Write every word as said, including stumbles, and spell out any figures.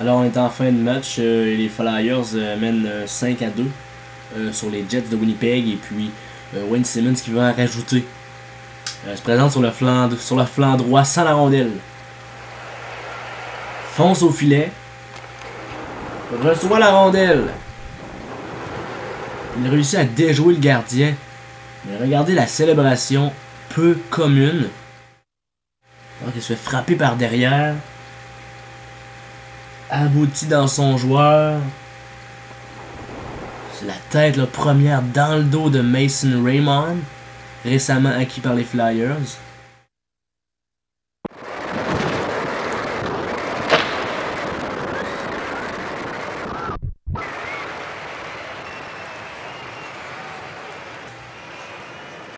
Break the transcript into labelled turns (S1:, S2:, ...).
S1: Alors on est en fin de match, euh, les Flyers euh, mènent euh, cinq à deux euh, sur les Jets de Winnipeg et puis euh, Wayne Simmons qui veut en rajouter. Euh, se présente sur le flanc sur le flanc droit sans la rondelle. Fonce au filet. Reçoit la rondelle. Il réussit à déjouer le gardien. Mais regardez la célébration peu commune. Donc il se fait frapper par derrière. Abouti dans son joueur. C'est la tête la première dans le dos de Mason Raymond, récemment acquis par les Flyers.